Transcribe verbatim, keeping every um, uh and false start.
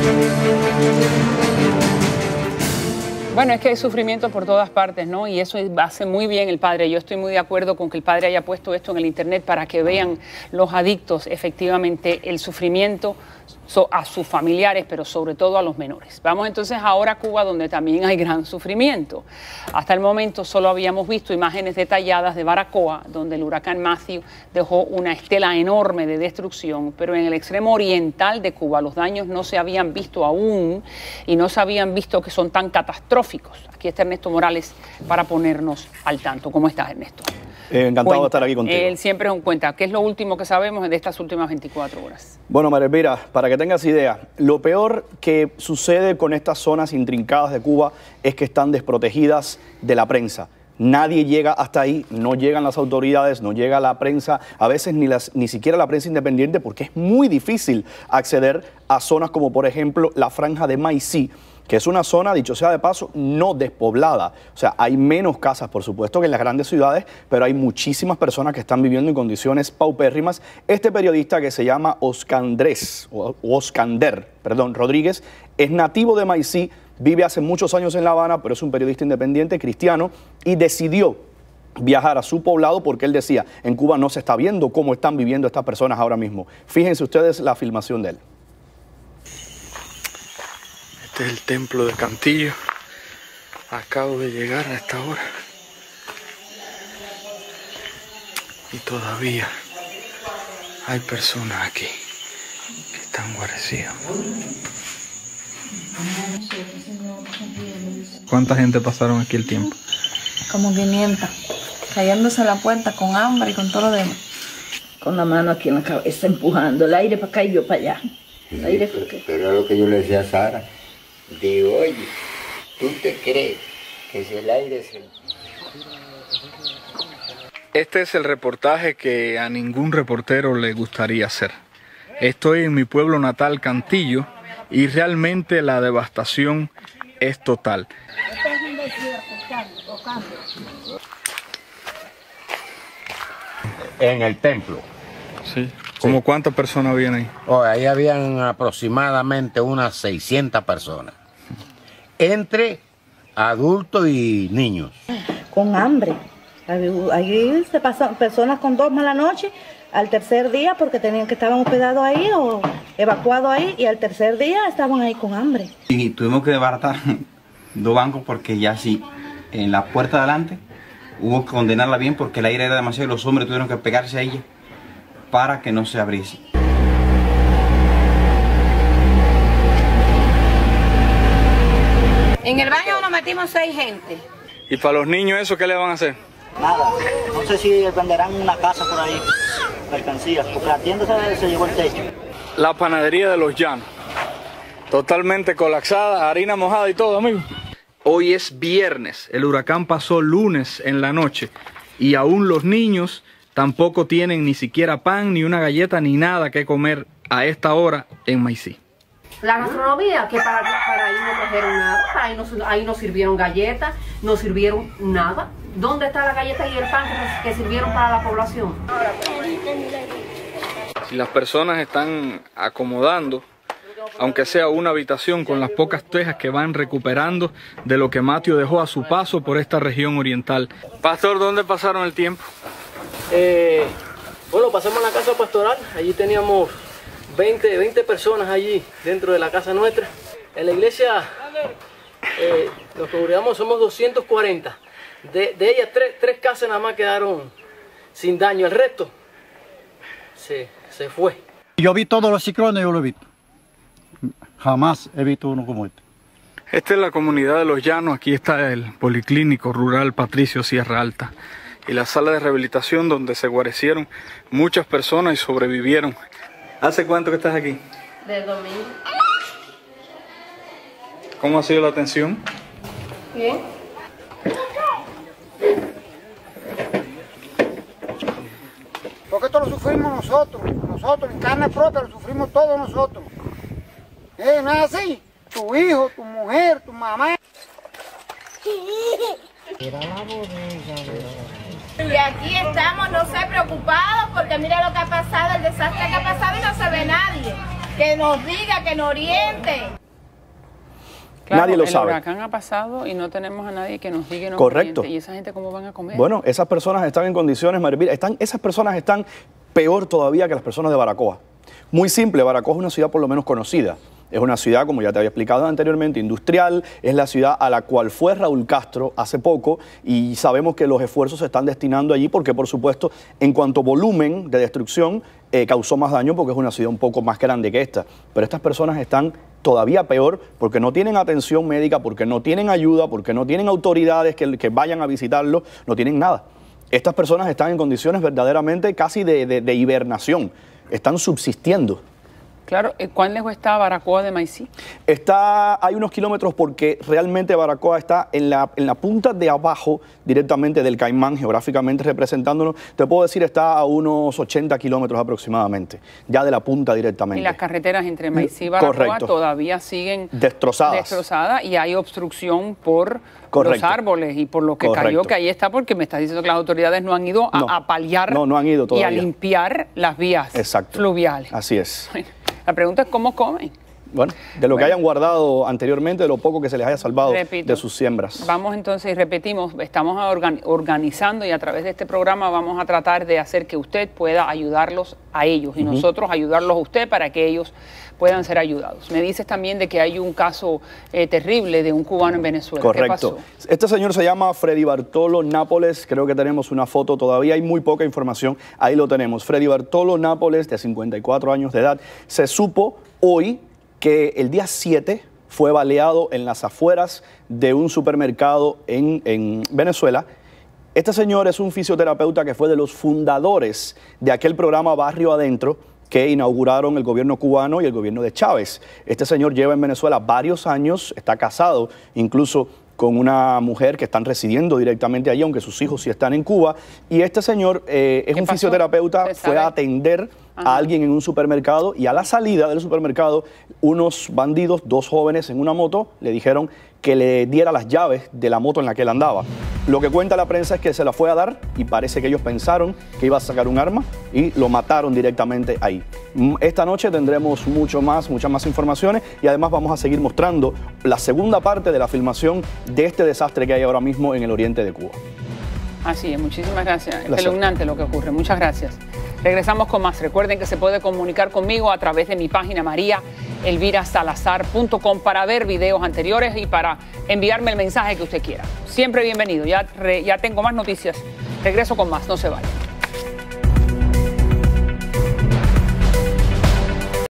Bueno, es que hay sufrimiento por todas partes, ¿no? Y eso hace muy bien el padre. Yo estoy muy de acuerdo con que el padre haya puesto esto en el internet para que vean los adictos efectivamente el sufrimiento a sus familiares, pero sobre todo a los menores. Vamos entonces ahora a Cuba, donde también hay gran sufrimiento. Hasta el momento solo habíamos visto imágenes detalladas de Baracoa, donde el huracán Matthew dejó una estela enorme de destrucción, pero en el extremo oriental de Cuba los daños no se habían visto aún y no se habían visto que son tan catastróficos. Aquí está Ernesto Morales para ponernos al tanto. ¿Cómo estás, Ernesto? Eh, encantado Cuenta. de estar aquí contigo. Él siempre es un cuenta. ¿Qué es lo último que sabemos de estas últimas veinticuatro horas? Bueno, María Elvira, para que tengas idea, lo peor que sucede con estas zonas intrincadas de Cuba es que están desprotegidas de la prensa. Nadie llega hasta ahí, no llegan las autoridades, no llega la prensa, a veces ni, las, ni siquiera la prensa independiente, porque es muy difícil acceder a zonas como, por ejemplo, la Franja de Maicí, que es una zona, dicho sea de paso, no despoblada. O sea, hay menos casas, por supuesto, que en las grandes ciudades, pero hay muchísimas personas que están viviendo en condiciones paupérrimas. Este periodista, que se llama Oscandrés, o Oscander, perdón, Rodríguez, es nativo de Maicí, vive hace muchos años en La Habana, pero es un periodista independiente cristiano y decidió viajar a su poblado porque él decía, en Cuba no se está viendo cómo están viviendo estas personas ahora mismo. Fíjense ustedes la filmación de él. Este es el templo de Cantillo. Acabo de llegar a esta hora. Y todavía hay personas aquí que están guarecidas. ¿Cuánta gente pasaron aquí el tiempo? Como quinientas. Cayéndose a la puerta con hambre y con todo lo demás. Con la mano aquí en la cabeza, empujando el aire para acá y yo para allá. Sí, aire pero, pero es lo que yo le decía a Sara. Digo, oye, ¿tú te crees que si el aire se... Este es el reportaje que a ningún reportero le gustaría hacer. Estoy en mi pueblo natal, Cantillo, y realmente la devastación es total. En el templo. Sí. ¿Cómo cuántas personas habían ahí? Oh, ahí habían aproximadamente unas seiscientas personas. Entre adultos y niños. Con hambre. Allí se pasan personas con dos malas noches al tercer día porque tenían que estaban hospedados ahí o evacuados ahí y al tercer día estaban ahí con hambre. Y tuvimos que desbaratar dos bancos porque ya sí, en la puerta de adelante hubo que condenarla bien porque el aire era demasiado y los hombres tuvieron que pegarse a ella para que no se abriese. En el baño nos metimos seis gente. ¿Y para los niños eso qué le van a hacer? Nada, no sé si venderán una casa por ahí, mercancías, porque la tienda se, se llevó el techo. La panadería de Los Llanos, totalmente colapsada, harina mojada y todo, amigo. Hoy es viernes, el huracán pasó lunes en la noche y aún los niños tampoco tienen ni siquiera pan, ni una galleta, ni nada que comer a esta hora en Maicí. La gastronomía, que para, para ahí no trajeron nada, para ahí, no, ahí no sirvieron galletas, no sirvieron nada. ¿Dónde está la galleta y el pan que, que sirvieron para la población? Si las personas están acomodando, aunque sea una habitación con las pocas tejas que van recuperando de lo que Matthew dejó a su paso por esta región oriental. Pastor, ¿dónde pasaron el tiempo? Eh, bueno, pasamos a la casa pastoral, allí teníamos veinte, veinte personas allí dentro de la casa nuestra. En la iglesia eh, nos congregamos, somos doscientos cuarenta. De, de ellas tres, tres casas nada más quedaron sin daño, el resto se, se fue. Yo vi todos los ciclones, yo lo he visto. Jamás he visto uno como este. Esta es la comunidad de Los Llanos, aquí está el Policlínico Rural Patricio Sierra Alta y la sala de rehabilitación donde se guarecieron muchas personas y sobrevivieron. ¿Hace cuánto que estás aquí? Del domingo. ¿Cómo ha sido la atención? Bien. Porque esto lo sufrimos nosotros, nosotros en carne propia lo sufrimos todos nosotros. Eh, no es así, tu hijo, tu mujer, tu mamá. Era la bodega. Y aquí estamos, no sé, preocupados porque mira lo que ha pasado, el desastre que ha pasado y no se ve nadie. que nos diga, que nos oriente. Claro, nadie lo el sabe. El huracán ha pasado y no tenemos a nadie que nos diga y nos Correcto. oriente. ¿Y esa gente cómo van a comer? Bueno, esas personas están en condiciones, Maribel, están, esas personas están peor todavía que las personas de Baracoa. Muy simple, Baracoa es una ciudad por lo menos conocida. Es una ciudad, como ya te había explicado anteriormente, industrial. Es la ciudad a la cual fue Raúl Castro hace poco y sabemos que los esfuerzos se están destinando allí porque, por supuesto, en cuanto a volumen de destrucción, eh, causó más daño porque es una ciudad un poco más grande que esta. Pero estas personas están todavía peor porque no tienen atención médica, porque no tienen ayuda, porque no tienen autoridades que, que vayan a visitarlos, no tienen nada. Estas personas están en condiciones verdaderamente casi de, de, de hibernación, están subsistiendo. Claro, ¿cuán lejos está Baracoa de Maicí? Está, hay unos kilómetros porque realmente Baracoa está en la, en la punta de abajo directamente del Caimán, geográficamente representándonos. Te puedo decir, está a unos ochenta kilómetros aproximadamente, ya de la punta directamente. Y las carreteras entre Maicí y Baracoa Correcto. todavía siguen destrozadas. destrozadas y hay obstrucción por Correcto. los árboles y por lo que Correcto. cayó, que ahí está, porque me estás diciendo que las autoridades no han ido a, No. a paliar No, no han ido y todavía. a limpiar las vías Exacto. fluviales. Así es. La pregunta es cómo comen. Bueno, de lo Bueno. que hayan guardado anteriormente, de lo poco que se les haya salvado Repito. de sus siembras. Vamos entonces y repetimos, estamos organ- organizando y a través de este programa vamos a tratar de hacer que usted pueda ayudarlos a ellos y Ujú. nosotros ayudarlos a usted para que ellos puedan ser ayudados. Me dices también de que hay un caso eh, terrible de un cubano en Venezuela. ¿Qué Correcto. pasó? Este señor se llama Freddy Bartolo Nápoles, creo que tenemos una foto, todavía hay muy poca información, ahí lo tenemos. Freddy Bartolo Nápoles, de cincuenta y cuatro años de edad, se supo hoy que el día siete fue baleado en las afueras de un supermercado en, en Venezuela. Este señor es un fisioterapeuta que fue de los fundadores de aquel programa Barrio Adentro que inauguraron el gobierno cubano y el gobierno de Chávez. Este señor lleva en Venezuela varios años, está casado incluso con una mujer que están residiendo directamente allí, aunque sus hijos sí están en Cuba. Y este señor eh, es ¿Qué un pasó? fisioterapeuta, ¿Se fue sabe? a atender Ajá. a alguien en un supermercado y a la salida del supermercado unos bandidos, dos jóvenes en una moto, le dijeron que le diera las llaves de la moto en la que él andaba. Lo que cuenta la prensa es que se la fue a dar y parece que ellos pensaron que iba a sacar un arma y lo mataron directamente ahí. Esta noche tendremos mucho más, muchas más informaciones y además vamos a seguir mostrando la segunda parte de la filmación de este desastre que hay ahora mismo en el oriente de Cuba. Así es, muchísimas gracias. Es Placer. espeluznante lo que ocurre. Muchas gracias. Regresamos con más. Recuerden que se puede comunicar conmigo a través de mi página maría elvira salazar punto com para ver videos anteriores y para enviarme el mensaje que usted quiera. Siempre bienvenido. Ya, re- ya tengo más noticias. Regreso con más. No se vayan.